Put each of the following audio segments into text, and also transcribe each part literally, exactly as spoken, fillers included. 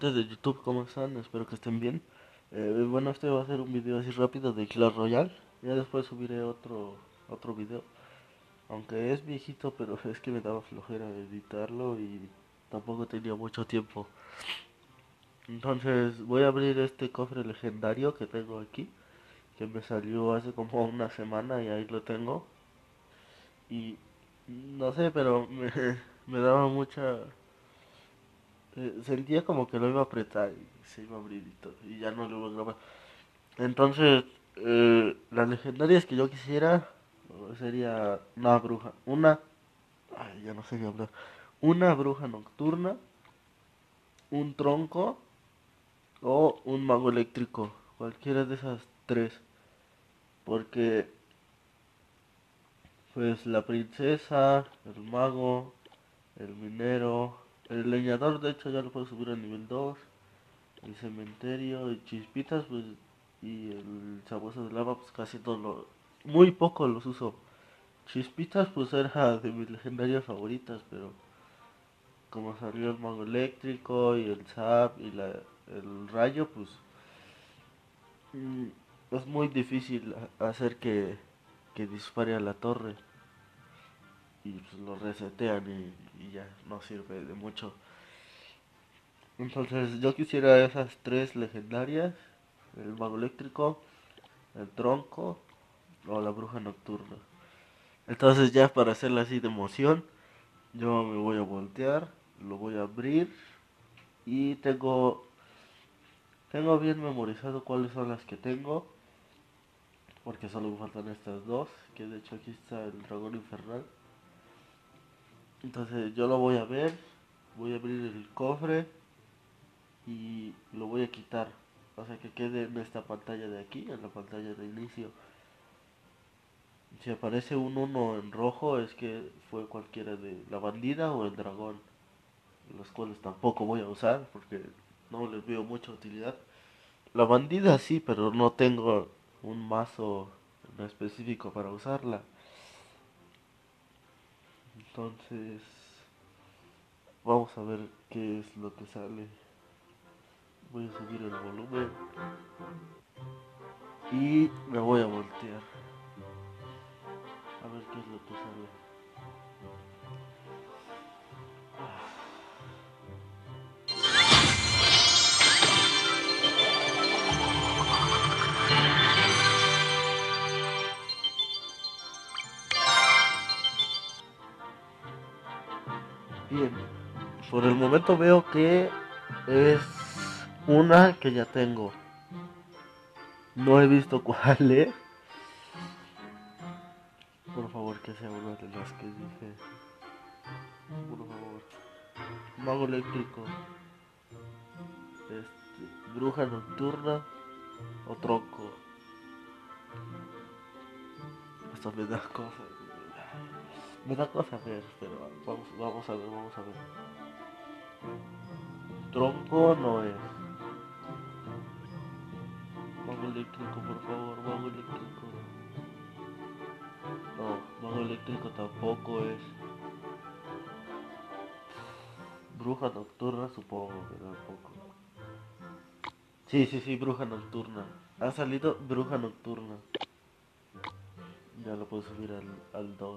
gente de YouTube, ¿cómo están? Espero que estén bien. Eh, bueno, este va a ser un video así rápido de Clash Royale. Ya después subiré otro otro video. Aunque es viejito, pero es que me daba flojera editarlo y tampoco tenía mucho tiempo. Entonces voy a abrir este cofre legendario que tengo aquí, que me salió hace como una semana y ahí lo tengo. Y no sé, pero me, me daba mucha... eh, sentía como que lo iba a apretar y se iba a abrir y todo, y ya no lo iba a grabar. Entonces, eh, las legendarias que yo quisiera eh, sería una bruja, una, ay, ya no sé qué hablar, una bruja nocturna, un tronco o un mago eléctrico, cualquiera de esas tres, porque pues la princesa, el mago, el minero, el leñador de hecho ya lo puedo subir al nivel dos, el cementerio, y chispitas pues y el sabueso de lava pues casi todo lo, muy poco los uso. Chispitas pues era de mis legendarias favoritas, pero como salió el mago eléctrico y el zap y la, el rayo, pues mm, es muy difícil hacer que, que dispare a la torre y pues lo resetean y, y ya no sirve de mucho. Entonces yo quisiera esas tres legendarias, el mago eléctrico, el tronco o la bruja nocturna. Entonces ya para hacerla así de emoción, yo me voy a voltear, lo voy a abrir y tengo tengo bien memorizado cuáles son las que tengo, porque solo me faltan estas dos, que de hecho aquí está el dragón infernal. Entonces yo lo voy a ver, voy a abrir el cofre y lo voy a quitar. O sea que quede en esta pantalla de aquí, en la pantalla de inicio. Si aparece un uno en rojo es que fue cualquiera de la bandida o el dragón, los cuales tampoco voy a usar porque no les veo mucha utilidad. La bandida sí, pero no tengo un mazo en específico para usarla. Entonces, vamos a ver qué es lo que sale. Voy a subir el volumen y me voy a voltear. A ver qué es lo que sale. Bien, por el momento veo que es una que ya tengo. No he visto cuál es. Por favor, que sea una de las que dije. Por favor. Mago eléctrico. Este, bruja nocturna o tronco. Esto me da cosa. Me da cosa ver, pero vamos, vamos a ver, vamos a ver. Tronco no es. Mago eléctrico, por favor, mago eléctrico. No, mago eléctrico tampoco es. Bruja nocturna supongo que tampoco. Sí, sí, sí, bruja nocturna. Ha salido bruja nocturna. Ya lo puedo subir al, al dos.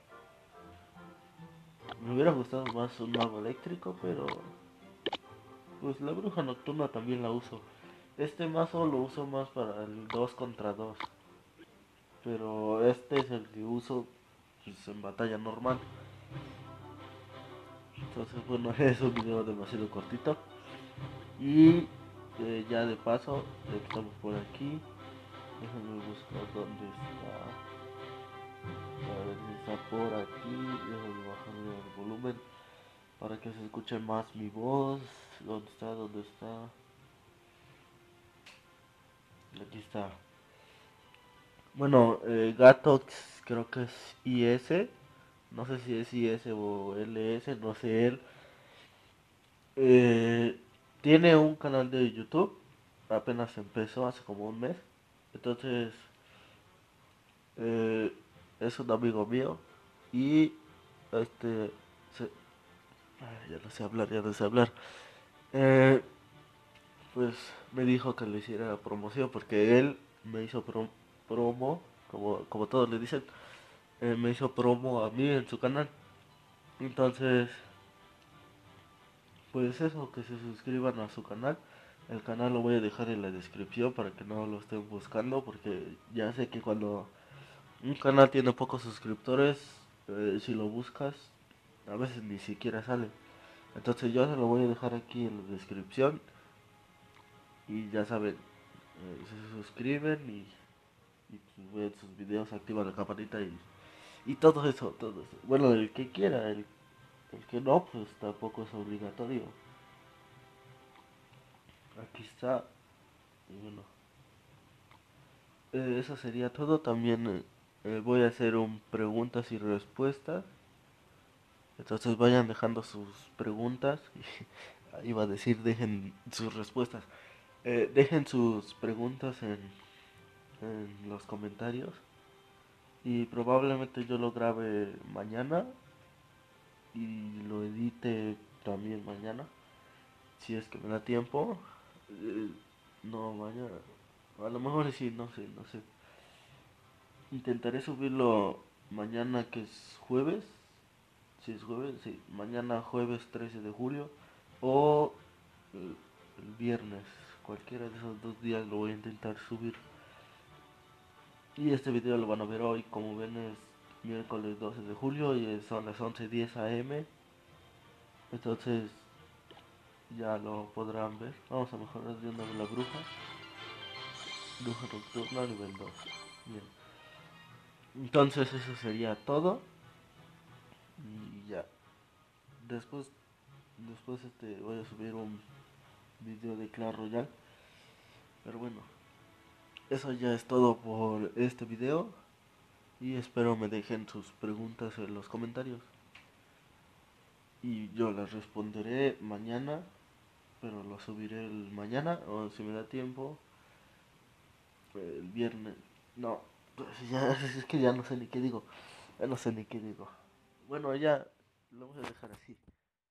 Me hubiera gustado más un mago eléctrico, pero pues la bruja nocturna también la uso. Este mazo lo uso más para el dos contra dos. Pero este es el que uso pues, en batalla normal. Entonces, bueno, es un video demasiado cortito. Y eh, ya de paso, ya que estamos por aquí, déjenme buscar dónde está. A ver si está por aquí. Déjenme bajarle el volumen para que se escuche más mi voz. ¿Dónde está? ¿Dónde está? Aquí está. Bueno, eh, Gatox creo que es I S. No sé si es I S o L S, no sé él. Eh, tiene un canal de YouTube. Apenas empezó hace como un mes. Entonces, eh, es un amigo mío. Y este... se- ay, ya no sé hablar, ya no sé hablar. Eh, pues me dijo que le hiciera promoción porque él me hizo prom- promo, como, como todos le dicen, eh, me hizo promo a mí en su canal. Entonces, pues eso, que se suscriban a su canal. El canal lo voy a dejar en la descripción para que no lo estén buscando porque ya sé que cuando un canal tiene pocos suscriptores, eh, si lo buscas, a veces ni siquiera sale. Entonces yo se lo voy a dejar aquí en la descripción y ya saben, eh, se suscriben y, y pues ven sus videos, activan la campanita y, y todo eso, todo eso. Bueno, el que quiera, el, el que no, pues tampoco es obligatorio. Aquí está. Y bueno, eh, eso sería todo. También eh, eh, voy a hacer un preguntas y respuestas. Entonces vayan dejando sus preguntas. Iba a decir dejen sus respuestas. Eh, dejen sus preguntas en, en los comentarios. Y probablemente yo lo grabe mañana. Y lo edite también mañana. Si es que me da tiempo. Eh, no, mañana. A lo mejor sí, no sé, no sé. Intentaré subirlo mañana que es jueves. Si es jueves, sí. Mañana jueves trece de julio. O el, el viernes. Cualquiera de esos dos días lo voy a intentar subir. Y este video lo van a ver hoy. Como ven es miércoles doce de julio y son las once diez a m. Entonces ya lo podrán ver. Vamos a mejorar de una de la bruja. Bruja nocturna nivel dos. Bien. Entonces eso sería todo. Y ya. Después, después este, voy a subir un video de Clash Royale. Pero bueno, eso ya es todo por este video. Y espero me dejen sus preguntas en los comentarios. Y yo las responderé mañana. Pero lo subiré el mañana. O si me da tiempo, el viernes. No, pues ya, es que ya no sé ni qué digo. Ya no sé ni qué digo. Bueno, ya lo voy a dejar así.